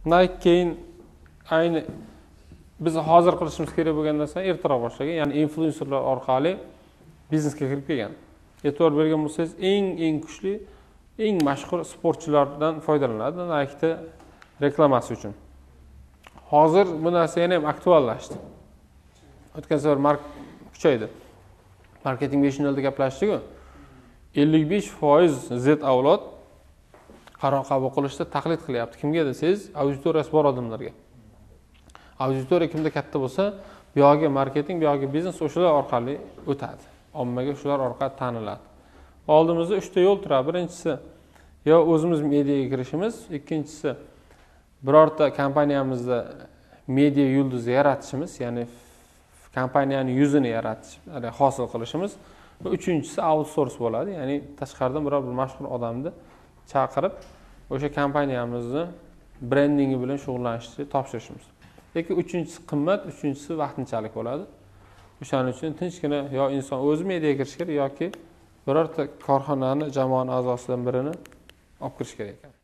Nike keyin ayni biz hozir qilishimiz kerak bo'lgan narsani ertaroq boshlagan, ya'ni influencerlar orqali biznesga kirib kelgan. E'tibor bergan bo'lsangiz, eng kuchli, eng mashhur sportchilardan foydalanadi Nike'da reklamasi uchun. Hozir bu narsa yana ham aktuallashdi. O'tgan safar kuchaydi. Marketing 5.0'da gaplashdik-ku. 55% Z avlod qaror qabul qilishda taqlid qilyapti. Kimga desangiz, auditoriyasi bor odamlarga. Auditoriya kimda katta bo'lsa, bu yoqqa marketing, bu yoqqa biznes o'shalar orqali o'tadi. Ommaga shular orqali taniladi. Oldimizda 3 ta yo'l turadi. Birinchisi, yo o'zimiz mediaga kirishimiz, ikkinchisi birorta kompaniyamizda media yulduzi yaratishimiz, ya'ni kompaniyaning yuzini yaratish, hosil qilishimiz va uchinchisi outsource bo'ladi, ya'ni tashqaridan biror bir mashhur odamni chaqirib, o'sha kompaniyamizni brendingi bilan shug'ullanishni topshirishimiz. Lekin uchinchisi qimmat, uchinchisi vaqtinchalik bo'ladi. O'shaning uchun tinchgina yo inson o'zi mediaga kirish kerak yoki birorta korxonani jamoa a'zosidan birini olib kirish kerak ekan.